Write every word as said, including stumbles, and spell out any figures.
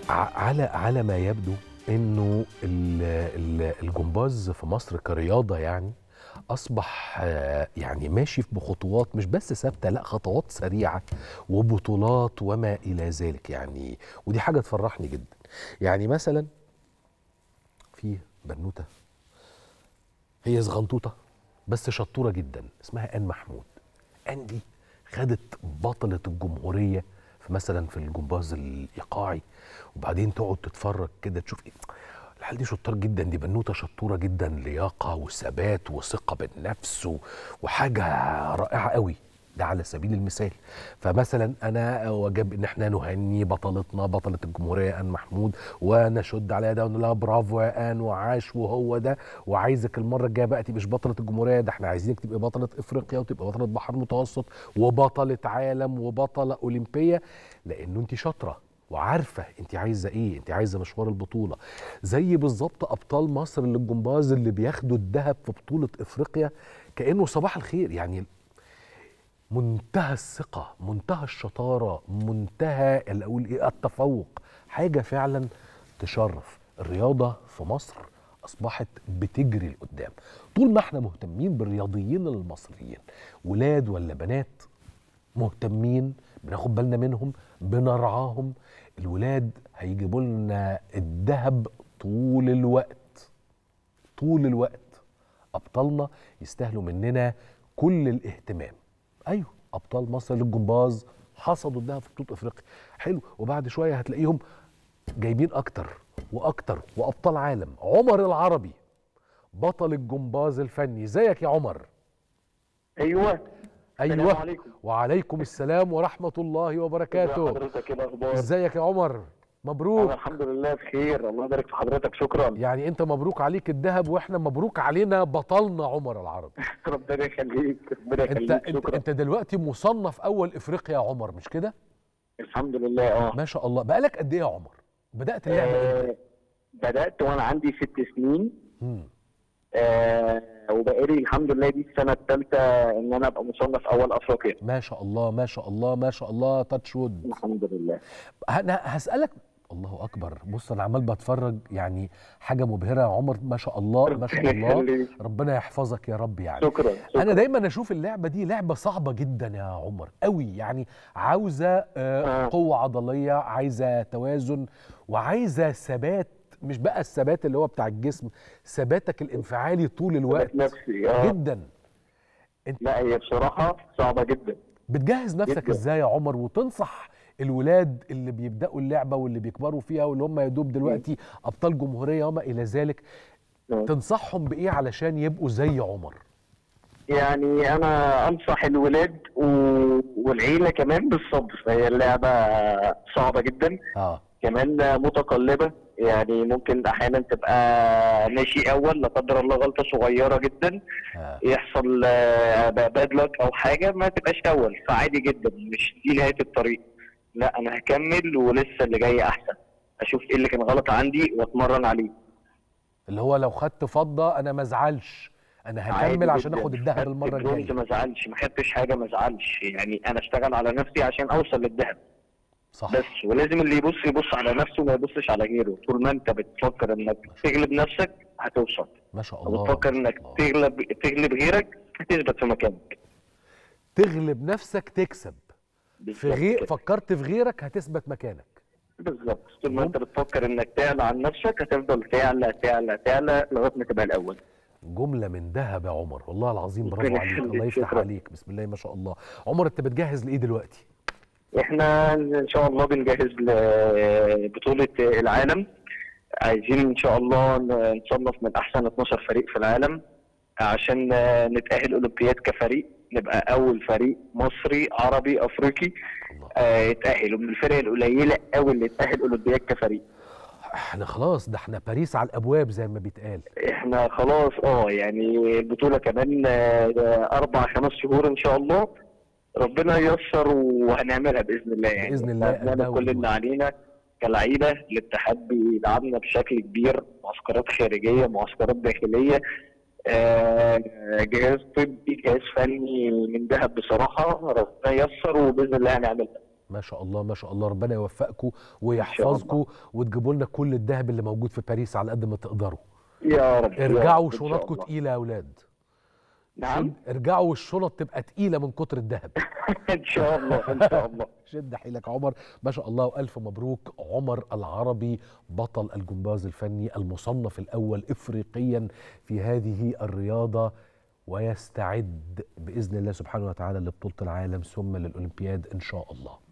على على ما يبدو انه ال- ال- الجمباز في مصر كرياضه يعني اصبح آه، يعني ماشي بخطوات مش بس ثابته، لا خطوات سريعه وبطولات وما الى ذلك يعني. ودي حاجه تفرحني جدا. يعني مثلا في بنوته هي صغنطوطه بس شطوره جدا اسمها آن محمود. آن دي خدت بطله الجمهوريه في مثلا في الجمباز الايقاعي، وبعدين تقعد تتفرج كده تشوف ايه الحال. دي شطار جدا، دي بنوته شطوره جدا، لياقه وثبات وثقه بالنفس و- وحاجه رائعه قوي. ده على سبيل المثال. فمثلا انا وجب ان احنا نهني بطلتنا بطله الجمهوريه آن محمود، ونشد عليها ده ونقول لها برافو يا آن وعاش وهو ده، وعايزك المره الجايه بقى تبقيش بطله الجمهوريه، ده احنا عايزينك تبقي بطله افريقيا وتبقى بطله بحر متوسط وبطله عالم وبطله اولمبيه، لانه انت شاطره وعارفه انت عايزه ايه، انت عايزه مشوار البطوله. زي بالظبط ابطال مصر للجمباز اللي بياخدوا الذهب في بطوله افريقيا، كانه صباح الخير يعني. منتهى الثقه، منتهى الشطاره، منتهى اللي اقول ايه التفوق. حاجه فعلا تشرف. الرياضه في مصر اصبحت بتجري لقدام. طول ما احنا مهتمين بالرياضيين المصريين، ولاد ولا بنات، مهتمين بناخد بالنا منهم بنرعاهم، الولاد هيجيبوا لنا الذهب طول الوقت. طول الوقت ابطالنا يستاهلوا مننا كل الاهتمام. ايوه، ابطال مصر للجمباز حصدوا الذهب في بطوله افريقيا، حلو، وبعد شويه هتلاقيهم جايبين اكتر واكتر وابطال عالم. عمر العربي بطل الجمباز الفني، ازيك يا عمر؟ ايوه. السلام ايوه، عليكم. وعليكم السلام ورحمه الله ازي وبركاته. حضرتك؟ ايه الاخبار؟ ازيك يا عمر؟ انا مبروك. الحمد لله بخير، الله يبارك في حضرتك، شكرا. يعني انت مبروك عليك الذهب، واحنا مبروك علينا بطلنا عمر العربي. ربنا يخليك، ربنا انت يخليك، انت شكرا. انت دلوقتي مصنف اول افريقيا يا عمر، مش كده؟ الحمد لله. اه ما شاء الله. بقالك قد ايه يا عمر؟ بدأت اللعبة امتى؟ آه، بدأت وانا عندي ست سنين. مم. آه وبقالي الحمد لله دي السنة الثالثة ان انا ابقى مصنف اول افريقيا. ما شاء الله ما شاء الله ما شاء الله، تاتش وود. الحمد لله. انا هسألك. الله اكبر، بص انا عمال بتفرج يعني، حاجة مبهرة يا عمر، ما شاء الله ما شاء ربنا الله. يخليك. ربنا يحفظك يا رب يعني. شكرا انا شكرا. دايما اشوف اللعبة دي لعبة صعبة جدا يا عمر قوي يعني. عاوزة آه، آه. قوة عضلية، عايزة توازن، وعايزة ثبات. مش بقى الثبات اللي هو بتاع الجسم، ثباتك الانفعالي طول الوقت نفسي اه جدا. انت لا، هي بصراحة صعبة جدا بتجهز نفسك جدا. ازاي يا عمر، وتنصح الولاد اللي بيبدأوا اللعبة واللي بيكبروا فيها واللي هم يدوب دلوقتي أبطال جمهورية وما إلى ذلك، آه. تنصحهم بإيه علشان يبقوا زي عمر؟ يعني انا انصح الولاد و... والعيله كمان بالصبر. هي اللعبه صعبه جدا، آه كمان متقلبه. يعني ممكن احيانا تبقى ماشي اول، لا قدر الله غلطه صغيره جدا آه يحصل باد لك او حاجه ما تبقاش اول، فعادي جدا، مش دي نهايه الطريق. لا، انا هكمل ولسه اللي جاي احسن، اشوف ايه اللي كان غلط عندي واتمرن عليه. اللي هو لو خدت فضة أنا ما ازعلش، أنا عادي هكمل عشان جدا، آخد الذهب خدت المرة برونز الجاية. ما ازعلش، ما خدتش حاجه ما ازعلش، يعني انا اشتغل على نفسي عشان اوصل للذهب صح. بس. ولازم اللي يبص يبص على نفسه وما يبصش على غيره. طول ما انت بتفكر انك تغلب نفسك هتوصل، ما شاء او الله بتفكر ما شاء انك الله. تغلب تغلب غيرك هتثبت في مكانك. تغلب نفسك تكسب. في بالظبط غير كده. فكرت في غيرك هتثبت مكانك. بالظبط، طول ما انت بتفكر انك تعلى عن نفسك هتفضل تعلى تعلى تعلى لغايه ما تبقى الاول. جملة من ذهب يا عمر، والله العظيم برافو ربنا عليك، يخليك، الله يفتح شكرا. عليك، بسم الله ما شاء الله. عمر انت بتجهز لإيه دلوقتي؟ احنا ان شاء الله بنجهز لبطوله العالم. عايزين ان شاء الله نصنف من احسن اتناشر فريق في العالم عشان نتأهل أولمبياد كفريق، نبقى أول فريق مصري عربي أفريقي الله. آه يتأهل، ومن الفرق القليلة أوي اللي تتأهل أولمبياد كفريق. احنا خلاص، ده احنا باريس على الأبواب زي ما بيتقال. احنا خلاص اه يعني البطولة كمان آه أربع خمس شهور إن شاء الله، ربنا ييسر وهنعملها بإذن الله. يعني بإذن احنا الله بنعمل كل اللي الدولي. علينا كلعيبة. الاتحاد بيدعمنا بشكل كبير، معسكرات خارجية، معسكرات داخلية، آه، جهاز طبي، جهاز فني من ذهب بصراحه. ربنا ييسر وباذن الله هنعملها. ما شاء الله ما شاء الله، ربنا يوفقكم ويحفظكم وتجيبوا لنا كل الذهب اللي موجود في باريس على قد ما تقدروا. يا رب. ارجعوا وشنطكم تقيله يا اولاد. نعم. ارجعوا والشنط تبقى تقيله من كتر الذهب. ان شاء الله ان شاء الله. شد حيلك عمر، ما شاء الله والف مبروك. عمر العربي بطل الجمباز الفني المصنف الاول افريقيا في هذه الرياضه، ويستعد باذن الله سبحانه وتعالى لبطوله العالم ثم للاولمبياد ان شاء الله.